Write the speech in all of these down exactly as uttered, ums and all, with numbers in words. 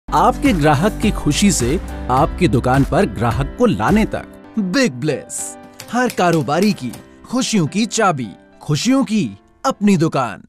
आपके ग्राहक की खुशी से आपकी दुकान पर ग्राहक को लाने तक। बिग ब्लेस, हर कारोबारी की खुशियों की चाबी, खुशियों की अपनी दुकान।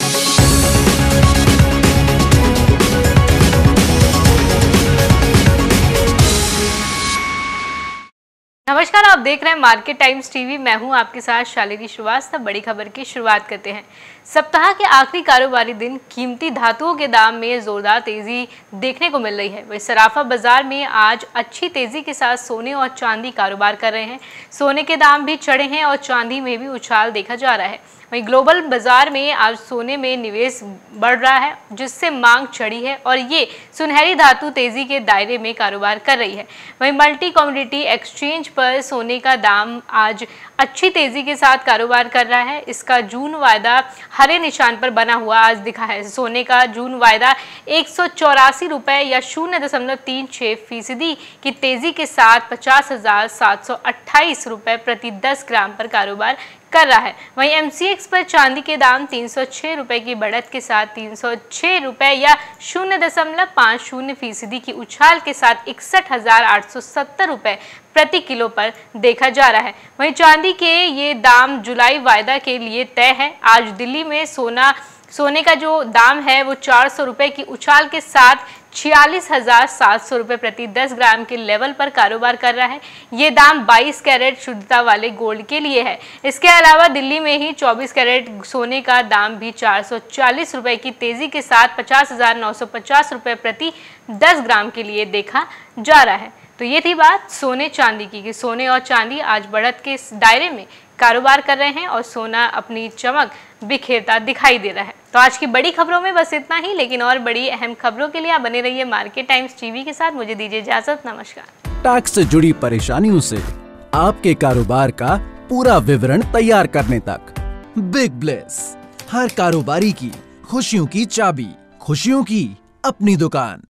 नमस्कार, आप देख रहे हैं मार्केट टाइम्स टीवी। मैं हूं आपके साथ शालिनी श्रीवास्तव। बड़ी खबर की शुरुआत करते हैं। सप्ताह के आखिरी कारोबारी दिन कीमती धातुओं के दाम में जोरदार तेजी देखने को मिल रही है। वही सराफा बाजार में आज अच्छी तेजी के साथ सोने और चांदी कारोबार कर रहे हैं। सोने के दाम भी चढ़े हैं और चांदी में भी उछाल देखा जा रहा है। वहीं ग्लोबल बाजार में आज सोने में निवेश बढ़ रहा है, जिससे मांग चढ़ी है और ये सुनहरी धातु तेजी के दायरे में कारोबार कर रही है। वहीं मल्टी कमोडिटी एक्सचेंज पर सोने का दाम आज अच्छी तेजी के साथ कारोबार कर रहा है। इसका जून वायदा हरे निशान पर बना हुआ आज दिखा है। सोने का जून वायदा एक सौ चौरासी रुपए या शून्य दशमलव तीन छह फीसदी की तेजी के साथ पचास हजार सात सौ अट्ठाईस रुपए प्रति दस ग्राम पर कारोबार कर रहा है। वहीं एमसीएक्स पर चांदी के दाम तीन सौ छह रुपए की बढ़त के साथ तीन सौ छह रुपए या शून्य दशमलव पाँच शून्य फीसदी की उछाल के साथ इकसठ हजार आठ सौ सत्तर रुपए प्रति किलो पर देखा जा रहा है। वहीं चांदी के ये दाम जुलाई वायदा के लिए तय है। आज दिल्ली में सोना सोने का जो दाम है वो चार सौ रुपए की उछाल के साथ छियालीस हजार सात सौ रुपए प्रति दस ग्राम के लेवल पर कारोबार कर रहा है। ये दाम बाईस कैरेट शुद्धता वाले गोल्ड के लिए है। इसके अलावा दिल्ली में ही चौबीस कैरेट सोने का दाम भी चार सौ चालीस रुपए की तेजी के साथ पचास हजार नौ सौ पचास रुपए प्रति दस ग्राम के लिए देखा जा रहा है। तो ये थी बात सोने चांदी की कि सोने और चांदी आज बढ़त के दायरे में कारोबार कर रहे हैं और सोना अपनी चमक बिखेरता दिखाई दे रहा है। तो आज की बड़ी खबरों में बस इतना ही, लेकिन और बड़ी अहम खबरों के लिए आप बने रहिए मार्केट टाइम्स टीवी के साथ। मुझे दीजिए इजाजत, नमस्कार। टैक्स से जुड़ी परेशानियों से आपके कारोबार का पूरा विवरण तैयार करने तक। बिग ब्लेस, हर कारोबारी की खुशियों की चाबी, खुशियों की अपनी दुकान।